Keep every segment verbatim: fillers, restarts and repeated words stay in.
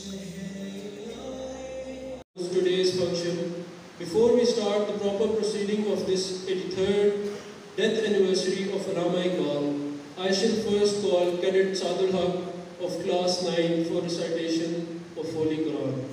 Today's function. Before we start the proper proceeding of this eighty-third death anniversary of Allama Iqbal, I shall first call Cadet Sadul Haq of class nine for recitation of Holy Quran.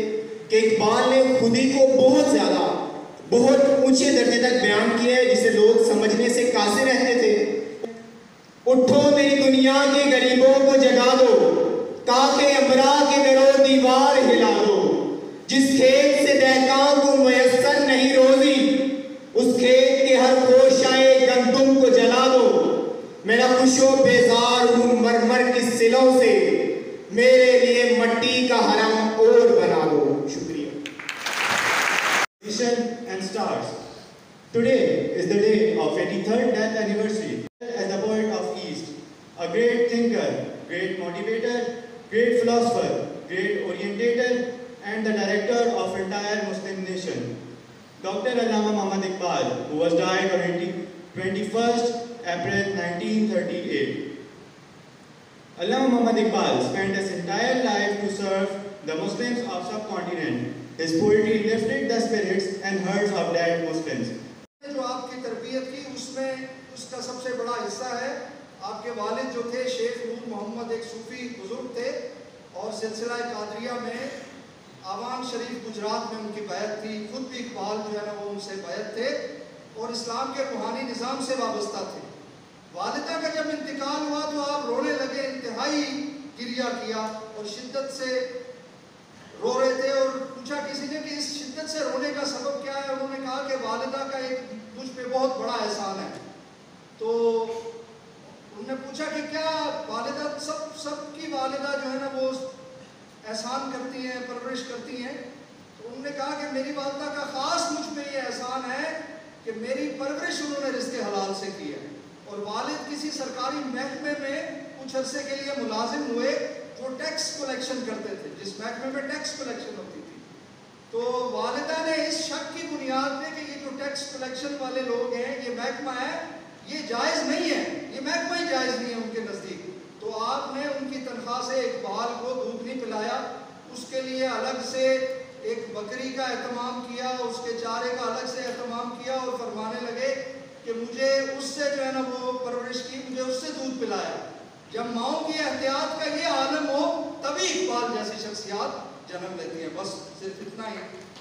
कि इकबाल ने खुद ही को बहुत ज्यादा बहुत ऊंचे दर्जे तक बयान किया है जिसे लोग प्यासे रहते थे। उठो मेरी दुनिया के गरीबों को जगा दो, काके अमरा के दरो दीवार हिला दो। जिस खेत से दहकां को मयस्सर नहीं रोजी, उस खेत के हर खोशाए गंदुम को जला दो। मेरा खुशो बेजार हूँ मरमर की सिलों से, मेरे लिए मट्टी का हरम और बना दो। शुक्रिया। Mission and stars. Today is the day of eighty-third death anniversary. As the poet of East, a great thinker, great motivator, great philosopher, great orientator, and the director of entire Muslim nation, Doctor Allama Muhammad Iqbal, who was died on twenty-first April nineteen thirty-eight. Allama Muhammad Iqbal spent his entire life to serve the Muslims of subcontinent. His poetry lifted the spirits and hearts of dead Muslims. जो आपकी तरबियत की उसमें उसका सबसे बड़ा हिस्सा है। आपके वालिद जो थे शेख नूर मोहम्मद एक सूफी बुजुर्ग थे और सिलसिला कादरिया में आवान शरीफ गुजरात में उनकी बैत थी। खुद भी इकबाल जो है ना वो उनसे बैत थे और इस्लाम के रूहानी निज़ाम से वाबस्ता थे। वालिदा का जब इंतकाल हुआ तो आप रोने लगे, इंतहाई गिरिया किया और शिद्दत से रो रहे थे। और पूछा किसी ने कि इस शिद्दत से रोने का सबब क्या है? उन्होंने कहा कि वालिदा का एक मुझ पे बहुत बड़ा एहसान है। तो उन्होंने पूछा कि क्या वालिदा सब सबकी वालिदा जो है ना वो एहसान करती हैं, परवरिश करती हैं? तो उन्होंने कहा कि मेरी वालिदा का ख़ास मुझ पे ये एहसान है कि मेरी परवरिश उन्होंने रिज़्क़े हलाल से की है। और वालिद किसी सरकारी महकमे में कुछ अरसे के लिए मुलाजिम हुए जो टैक्स कलेक्शन करते थे, जिस महकमे में टैक्स कलेक्शन होती थी। तो वालिदा ने इस शक की बुनियाद पे कि ये जो टैक्स कलेक्शन वाले लोग हैं, ये महकमा है, ये जायज़ नहीं है, ये महकमा ही जायज़ नहीं है उनके नज़दीक। तो आपने उनकी तनख्वाह से इकबाल को दूध नहीं पिलाया, उसके लिए अलग से एक बकरी का एहतमाम किया, उसके चारे का अलग से एहतमाम किया और फरमाने लगे कि मुझे उससे जो है ना वो परवरिश की, मुझे उससे दूध पिलाया। जब माओ की एहतियात का ये आलम हो तभी इकबाल जैसी शख्सियात जन्म लेती है। बस सिर्फ इतना ही।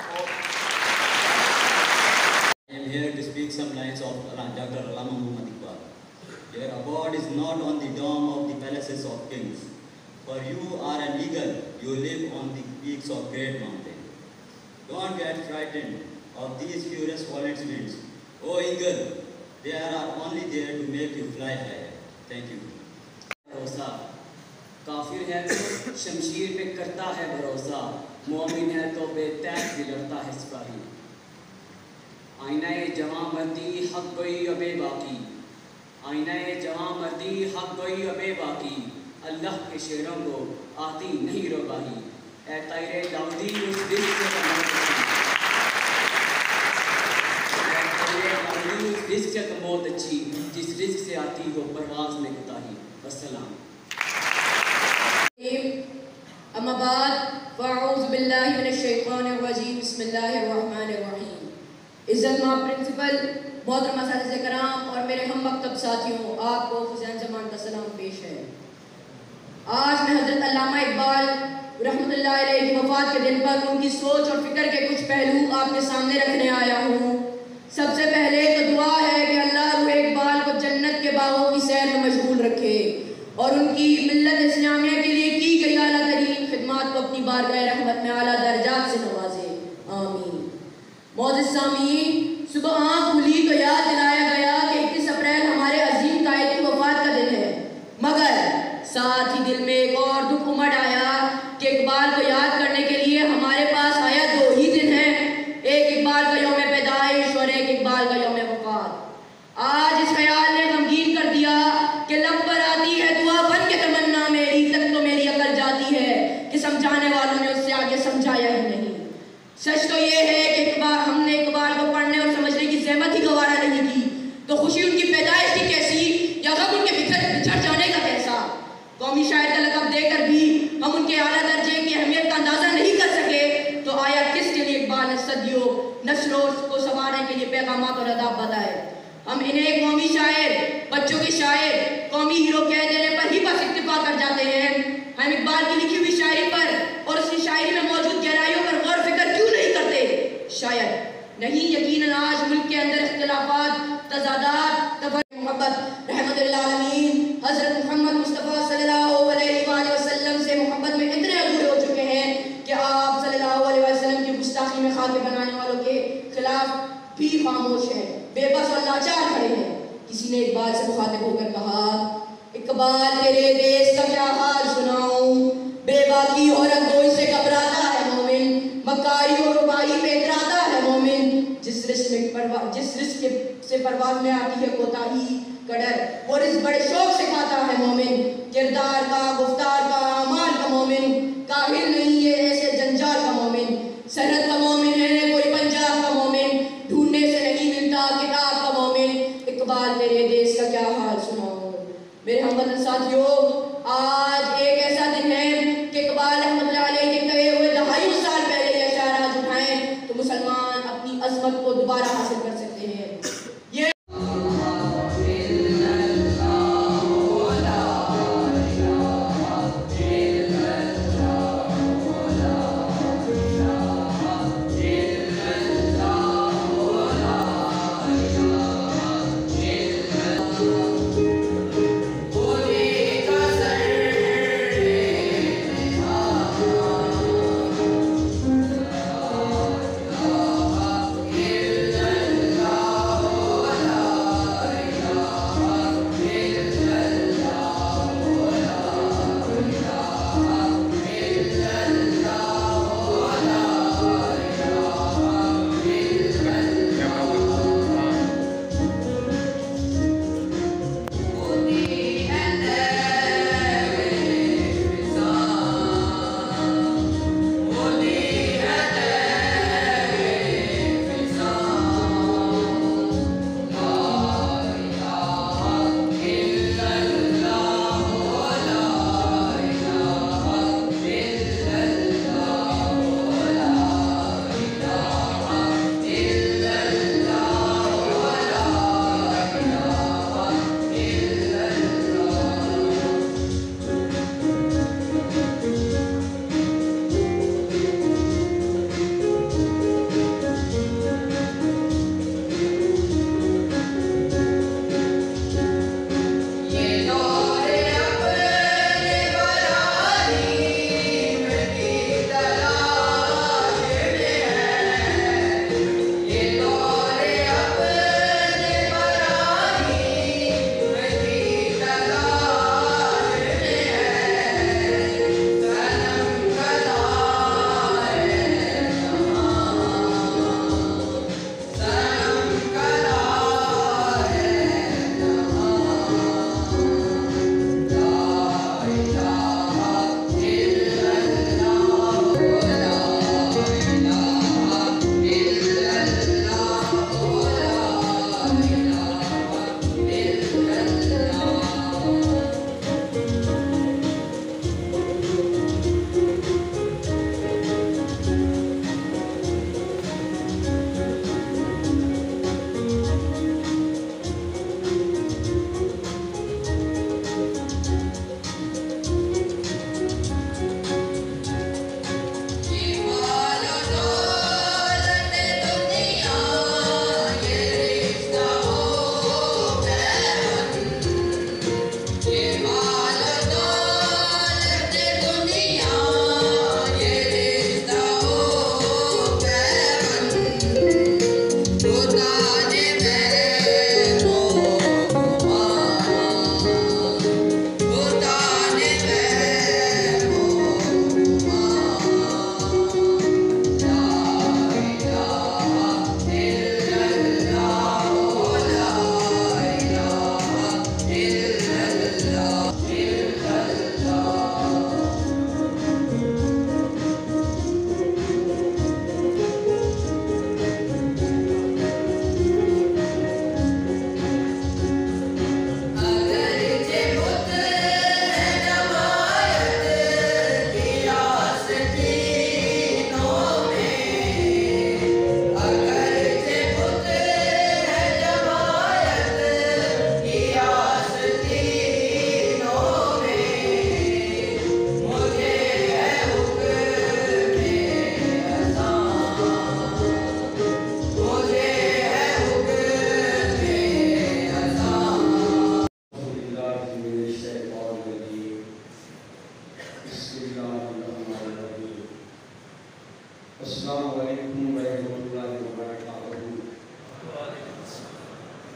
I am here to speak some lines of Doctor Allama Muhammad Iqbal. Your abode is not on the dome of the palaces of kings, for you are an eagle, you live on the peaks of great mountains. Don't get frightened of these furious violent winds. O eagle, they are only there to make you fly higher. Thank you. भरोसा काफिर है तो शमशीर पे करता है भरोसा, मोमिन है तो बेतैश भी लड़ता है सिपाही। आईना जवां मर्दी हक गई अबे बाकी, आईना जवां मर्दी हक गई अबे बाकी, अल्लाह के शेरों को आती नहीं रोबाही। ए तायरे दाऊदी उस रिज़्क़ से रिज़्क़ से तो मौत अच्छी, जिस रिज़्क़ से आती हो परवाज़ में कुताही। अस्सलाम। अम्मा बाद फ़अऊज़ु बिल्लाहि मिनश शैतानिर रजीम, बिस्मिल्लाहिर रहमानिर रहीम। इज़्ज़तमाब प्रिंसिपल, मोहतरम असातिज़े कराम और मेरे हम मकतब साथियों, आपको हुसैन ज़मान का सलाम पेश है। आज मैं हज़रत अल्लामा इक़बाल रहमतुल्लाह अलैहि की वफ़ात के दिन पर उनकी सोच और फ़िक्र के कुछ पहलू आपके सामने रखने आया हूँ। सबसे पहले तो दुआ है कि अल्लाह रूह इक़बाल को जन्नत के बागों की सैर में मशगूल रखे और उनकी मिल्लत इस्लामिया के लिए की गई आला तरीन खिदमात को अपनी बारगाह रहमत में आला दर्जात से नवाजे, आमीन। मौजूद सामीन, सुबह आँख खुली तो याद दिलाया गया कि इक्कीस अप्रैल हमारे अजीम कायद की वफ़ात का दिन है, मगर साथ ही दिल में एक और दुख उमड़ आया कि इक़बाल को याद करने के लिए हमारे पास आया दो ही दिन है, एक इक़बाल का यौम पैदाइश और एक इक़बाल का यौम वफ़ात। आज इस ख्याल ने गमगीन कर दिया कि लब पर आती है दुआ बन के तमन्ना मेरी, तक तो मेरी अकल जाती है कि समझाने वालों ने उससे आगे समझाया ही नहीं। सच तो ये है कि इक़बाल हमने इक़बाल को पढ़ने और समझने की ज़हमत ही गवारा नहीं की, तो खुशी उनकी पैदाइश की कैसी या गम उनके बिछड़ बिछड़ जाने का कैसा। कौमी शायर का लक़ब देकर भी हम उनके आला दर्जे की अहमियत का अंदाज़ा नहीं कर सके, तो आया किसके लिए इक़बाल ने सदियों नस्लों को संवारने के लिए पैगामात और अदाब बताए। हम इन्हें कौमी शायर, बच्चों के शायर, कौमी हीरो कह देने पर ही बस इत्तेफाक कर जाते हैं। हम इक़बाल की लिखी हुई शायरी पर और उसकी शायरी में मौजूद गहराइयों पर गौर फिक्र क्यों नहीं करते? शायद नहीं, यकीनन आज मुल्क के अंदर इख्तिलाफात, तज़ादात, लाचार खड़े हैं। किसी ने इकबाल से मुखातिब होकर कहा, इकबाल तेरे देश का क्या हाल सुनाऊं, बेबाकी और अंगोई से घबराता है मोमिन, मक्कारी और रुबाई पे इतराता है मोमिन, जिस रिस्क में परवाह जिस रिस्क से परवाज में आती है कोताही कड़र, वो रिस्क बड़े शौक से खाता है मोमिन, किरदार का, गुफ्तार का, अमाल का मोमिन, काहिल नहीं है ऐसे जंजाल का मोमिन, सरहद का मोमिन है कोई पंजाब का मोमिन, ढूंढने से नहीं मिलता किताब का मोमिन, इकबाल तेरे देश का क्या हाल सुनाओ। मेरे हमवतन साथियों, आज एक ऐसा दिन है कि इकबाल रहमतुल्लाह अलैह के कहे हुए दहाइयों साल पहले ये अशारात उठाएं तो मुसलमान अपनी अजमत को दोबारा हासिल कर सकते हैं। ये बोले का सर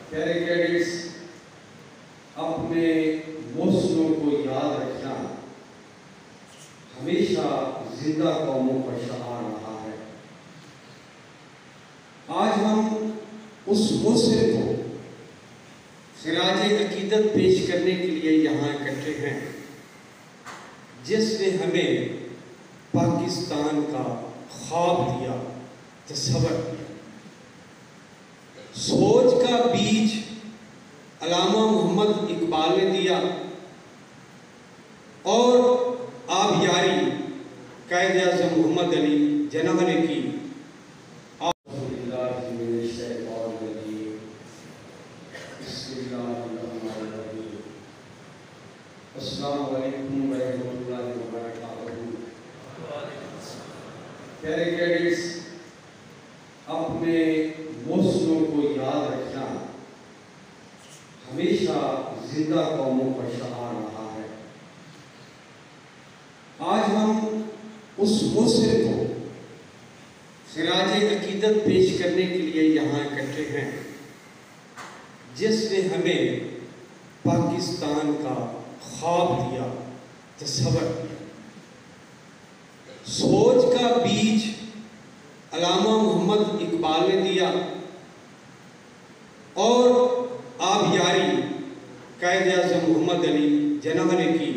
प्यारे कैडेट्स, अपने मौसमों को याद रखना हमेशा जिंदा कौमों का शआर रहा है। आज हम उस मौसम को सिराज अकीदत पेश करने के लिए यहाँ इकट्ठे हैं जिसने हमें पाकिस्तान का ख्वाब दिया, तस्वर दिया। सोच का बीज अल्लामा मोहम्मद इकबाल ने दिया और आबियारी कायद आज़म मोहम्मद अली जिन्ना ने की। प्यारे कैडेट्स, अपने मौसमों को याद रखना हमेशा जिंदा कौमों का शआर रहा है। आज हम उस मौसम को सिराज अकीदत पेश करने के लिए यहाँ इकट्ठे हैं जिसने हमें पाकिस्तान का ख्वाब दिया, तस्वर दिया। सोच का बीज अल्लामा मोहम्मद इकबाल ने दिया और आबियारी कायद आज़म मोहम्मद अली जिन्ना ने की।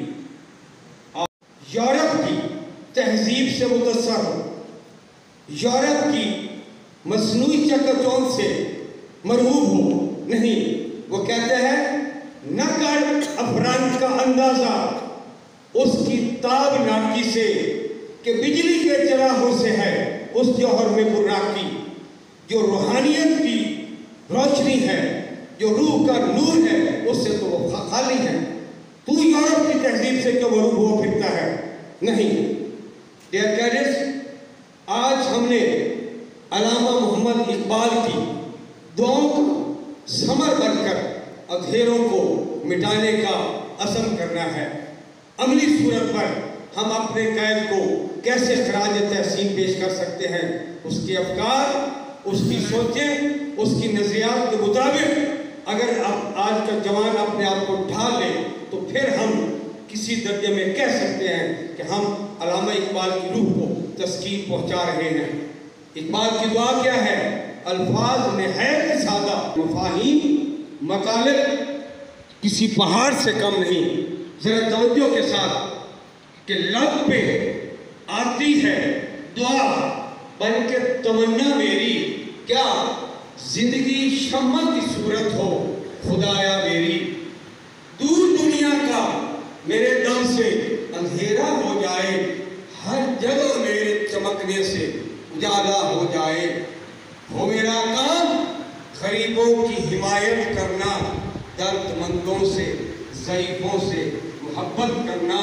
यूरोप की तहजीब से मुतस्सर हो, यूरोप की मसनूई चकाचौंध से मरहूब हो नहीं। वो कहते हैं न कर अफरान का अंदाजा उसकी ताबनाकी से कि बिजली के चराहों से है उस जौहर में बुर्राकी। जो रूहानियत की रोशनी है, जो रूह का नूर है, उससे तो वो खाली है। तू यूरोप की तहजीब से क्यों मरूब हुआ फिरता है? नहीं। डियर कैडेट्स, आज हमने अल्लामा मोहम्मद इकबाल की दुआओं को समर बनकर अंधेरों को मिटाने का अज़म करना है। अमली सूरत पर हम अपने कैद को कैसे खराज तहसीन पेश कर सकते हैं, उसके अफकार, उसकी सोचें, उसकी नज़रियात के मुताबिक अगर आप आज का जवान अपने आप को ढाल ले तो फिर हम किसी दर्जे में कह सकते हैं कि हम अल्लामा इकबाल की रूह को तस्कीन पहुँचा रहे हैं। इकबाल की दुआ क्या है? अल्फाज निहायत सादा, मफाहीम मकाले किसी पहाड़ से कम नहीं। जरा तवज्जो के साथ कि लब पे आती है दुआ बन के तमन्ना मेरी, क्या जिंदगी शम्मा की सूरत हो खुदाया मेरी। दूर दुनिया का मेरे दम से अंधेरा हो जाए, हर जगह मेरे चमकने से उजाला हो जाए। हो मेरा काम गरीबों की हिमायत करना, दर्दमंदों से ज़ईफ़ों से मोहब्बत करना।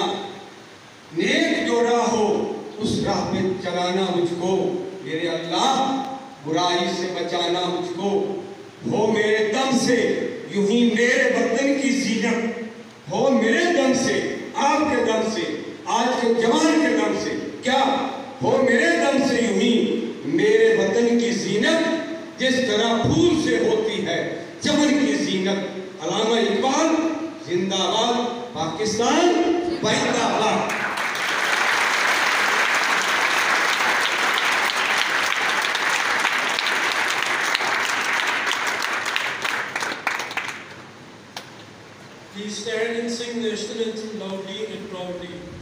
नेक जो राह हो उस राह पे चलाना मुझको, मेरे अल्लाह बुराई से बचाना मुझको। हो मेरे दम से यूं ही मेरे वतन की जीनत, हो मेरे दम से, आपके दम से, आज के जवान के दम से, क्या हो मेरे दम से यूं ही मेरे वतन की जीनत, जिस तरह फूल से होती है चमन की जीनत। अल्लामा इकबाल जिंदाबाद, पाकिस्तान जिंदाबाद। Please stand and sing the national anthem loudly and proudly.